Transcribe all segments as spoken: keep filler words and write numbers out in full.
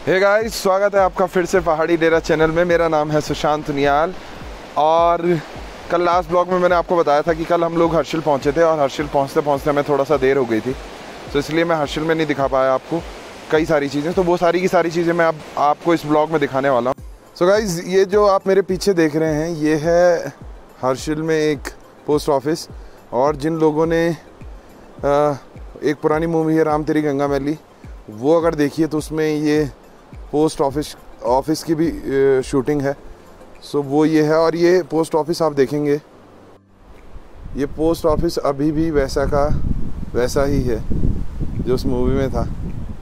Hey guys, स्वागत है आपका फिर से पहाड़ी डेरा चैनल में। मेरा नाम है सुशांत नियाल और कल लास्ट ब्लॉग में मैंने आपको बताया था कि कल हम लोग हर्षिल पहुंचे थे और हर्षिल पहुंचते पहुंचते हमें थोड़ा सा देर हो गई थी, तो इसलिए मैं हर्षिल में नहीं दिखा पाया आपको कई सारी चीज़ें। तो वो सारी की सारी चीज़ें मैं अब आपको इस ब्लॉग में दिखाने वाला हूँ। सो गाइस, ये जो आप मेरे पीछे देख रहे हैं ये है हर्षिल में एक पोस्ट ऑफिस। और जिन लोगों ने आ, एक पुरानी मूवी है राम तेरी गंगा मैली, वो अगर देखिए तो उसमें ये पोस्ट ऑफिस ऑफिस की भी शूटिंग है। सो वो ये है और ये पोस्ट ऑफिस आप देखेंगे, ये पोस्ट ऑफिस अभी भी वैसा का वैसा ही है जो उस मूवी में था।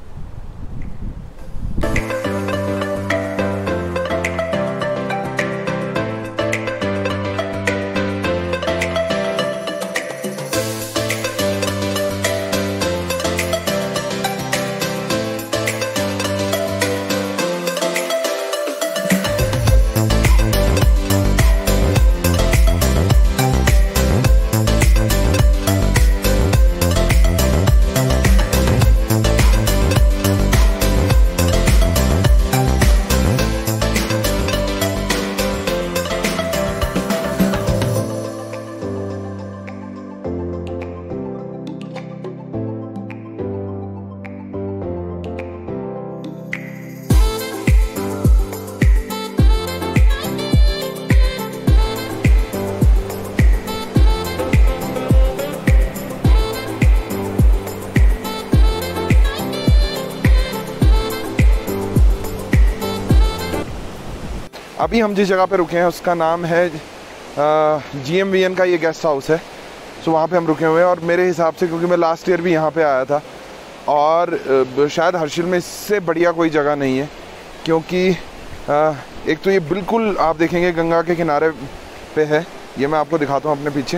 अभी हम जिस जगह पे रुके हैं उसका नाम है जी एम वी एन का ये गेस्ट हाउस है। सो वहाँ पे हम रुके हुए हैं और मेरे हिसाब से, क्योंकि मैं लास्ट ईयर भी यहाँ पे आया था और आ, शायद हर्षिल में इससे बढ़िया कोई जगह नहीं है, क्योंकि आ, एक तो ये बिल्कुल आप देखेंगे गंगा के किनारे पे है। ये मैं आपको दिखाता हूँ अपने पीछे,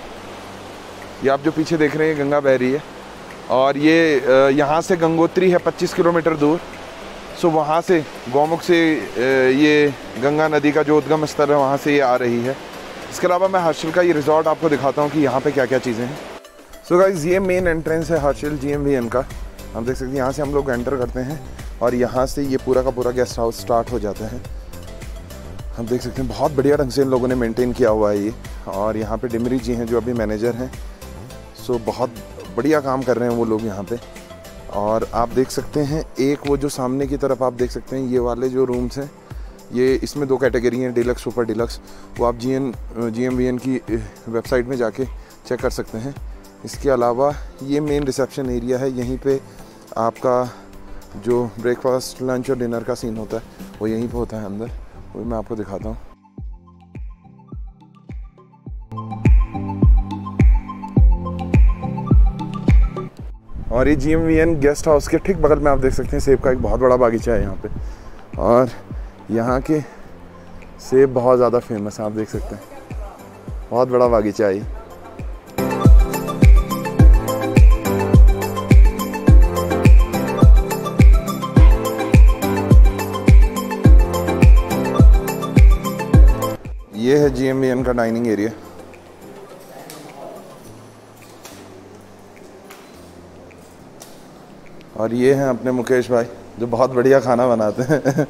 ये आप जो पीछे देख रहे हैं गंगा बह रही है और ये यहाँ से गंगोत्री है पच्चीस किलोमीटर दूर। सो वहाँ से गौमुख से ये गंगा नदी का जो उद्गम स्थल है वहाँ से ये आ रही है। इसके अलावा मैं हर्षिल का ये रिजॉर्ट आपको दिखाता हूँ कि यहाँ पे क्या क्या चीज़ें हैं। सो गाइस, ये मेन एंट्रेंस है Harshil G M V N का। हम देख सकते हैं यहाँ से हम लोग एंटर करते हैं और यहाँ से ये पूरा का पूरा गेस्ट हाउस स्टार्ट हो जाता है। हम देख सकते हैं बहुत बढ़िया ढंग से इन लोगों ने मेनटेन किया हुआ है ये। और यहाँ पर डिमरी जी हैं जो अभी मैनेजर हैं। सो बहुत बढ़िया काम कर रहे हैं वो लोग यहाँ पर। और आप देख सकते हैं एक वो जो सामने की तरफ आप देख सकते हैं ये वाले जो रूम्स हैं, ये इसमें दो कैटेगरी हैं, डिलक्स सुपर डिलक्स। वो आप G N G M V N की वेबसाइट में जाके चेक कर सकते हैं। इसके अलावा ये मेन रिसेप्शन एरिया है, यहीं पे आपका जो ब्रेकफास्ट लंच और डिनर का सीन होता है वो यहीं पे होता है अंदर। वो मैं आपको दिखाता हूँ। और ये G M V N guest house के ठीक बगल में आप देख सकते हैं सेब का एक बहुत बड़ा बागीचा है यहाँ पे। और यहाँ के सेब बहुत ज़्यादा फेमस हैं, आप देख सकते हैं बहुत बड़ा बागीचा है। ये है जी एम वी एन का डाइनिंग एरिया। और ये हैं अपने मुकेश भाई जो बहुत बढ़िया खाना बनाते हैं।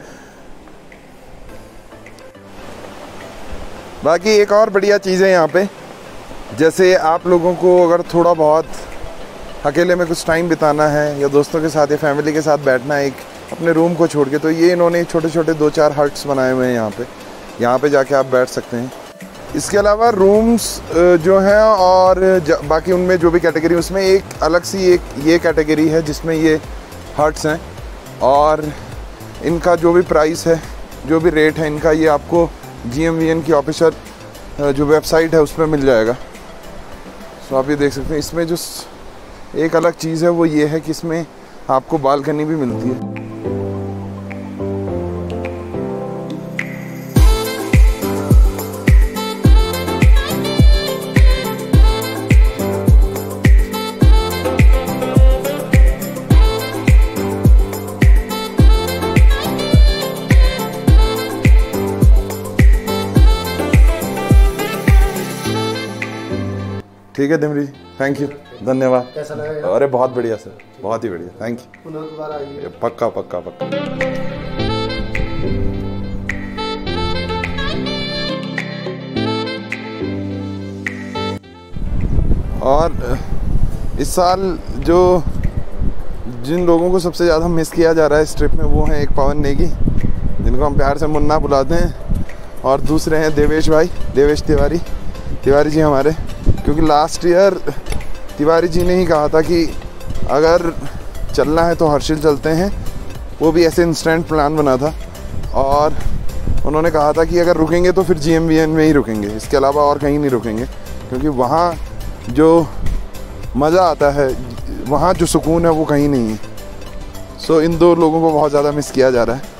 बाकी एक और बढ़िया चीज़ है यहाँ पे, जैसे आप लोगों को अगर थोड़ा बहुत अकेले में कुछ टाइम बिताना है या दोस्तों के साथ या फैमिली के साथ बैठना है एक अपने रूम को छोड़ के, तो ये इन्होंने छोटे छोटे दो चार हट्स बनाए हुए हैं यहाँ पे। यहाँ पे जाके आप बैठ सकते हैं। इसके अलावा रूम्स जो हैं और बाकी उनमें जो भी कैटेगरी, उसमें एक अलग सी एक ये कैटेगरी है जिसमें ये हट्स हैं और इनका जो भी प्राइस है, जो भी रेट है इनका, ये आपको जी एम वी एन की ऑफिशियल जो वेबसाइट है उसमें मिल जाएगा। सो आप ये देख सकते हैं। इसमें जो एक अलग चीज़ है वो ये है कि इसमें आपको बालकनी भी मिलती है। ठीक है दिमरी, थैंक यू, धन्यवाद। कैसा लगा? अरे बहुत बढ़िया सर, बहुत ही बढ़िया, थैंक यू। पुनः दोबारा आइए। पक्का पक्का पक्का। और इस साल जो जिन लोगों को सबसे ज़्यादा मिस किया जा रहा है इस ट्रिप में, वो हैं एक पवन नेगी, जिनको हम प्यार से मुन्ना बुलाते हैं, और दूसरे हैं देवेश भाई, देवेश तिवारी तिवारी जी हमारे। क्योंकि लास्ट ईयर तिवारी जी ने ही कहा था कि अगर चलना है तो हर्षिल चलते हैं, वो भी ऐसे इंस्टेंट प्लान बना था, और उन्होंने कहा था कि अगर रुकेंगे तो फिर जी एम वी एन में ही रुकेंगे, इसके अलावा और कहीं नहीं रुकेंगे, क्योंकि वहाँ जो मज़ा आता है, वहाँ जो सुकून है वो कहीं नहीं है। सो इन दो लोगों को बहुत ज़्यादा मिस किया जा रहा है।